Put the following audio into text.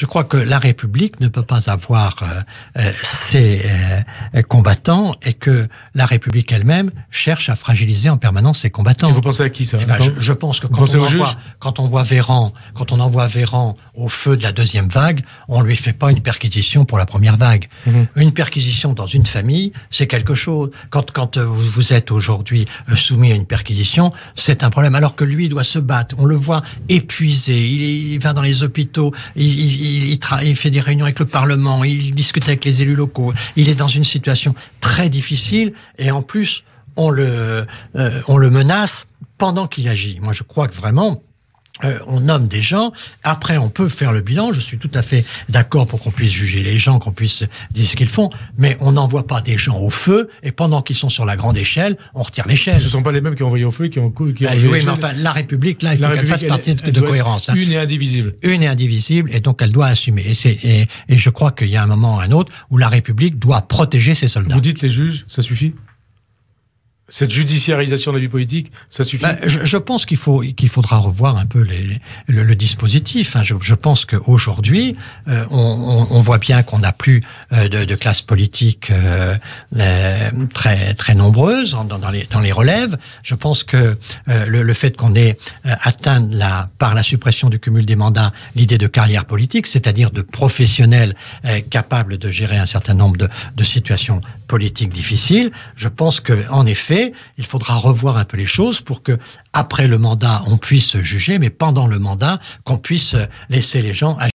Je crois que la République ne peut pas avoir ses combattants et que la République elle-même cherche à fragiliser en permanence ses combattants. Et vous pensez à qui ça? Je pense que quand on envoie Véran au feu de la deuxième vague, on lui fait pas une perquisition pour la première vague. Une perquisition dans une famille, c'est quelque chose. Quand vous êtes aujourd'hui soumis à une perquisition, c'est un problème. Alors que lui doit se battre. On le voit épuisé. Il va dans les hôpitaux. Il fait des réunions avec le Parlement. Il discute avec les élus locaux. Il est dans une situation très difficile. Et en plus, on le menace pendant qu'il agit. Moi, je crois que vraiment, on nomme des gens, après on peut faire le bilan, je suis tout à fait d'accord pour qu'on puisse juger les gens, qu'on puisse dire ce qu'ils font, mais on n'envoie pas des gens au feu, et pendant qu'ils sont sur la grande échelle, on retire l'échelle. Ce ne sont pas les mêmes qui ont envoyé au feu et qui ont oui, mais enfin, la République, là, il faut qu'elle fasse partie de cohérence. Une et indivisible. Une et indivisible, et donc elle doit assumer. Et je crois qu'il y a un moment ou un autre où la République doit protéger ses soldats. Vous dites les juges, ça suffit ? Cette judiciarisation de la vie politique, ça suffit? Je pense qu'il faudra revoir un peu le dispositif. Je pense qu'aujourd'hui, on voit bien qu'on n'a plus de classe politique très très nombreuses dans les relèves. Je pense que le fait qu'on ait atteint par la suppression du cumul des mandats l'idée de carrière politique, c'est-à-dire de professionnels capables de gérer un certain nombre de situations politiques difficiles, je pense que en effet, il faudra revoir un peu les choses pour que, après le mandat, on puisse juger, mais pendant le mandat, qu'on puisse laisser les gens agir.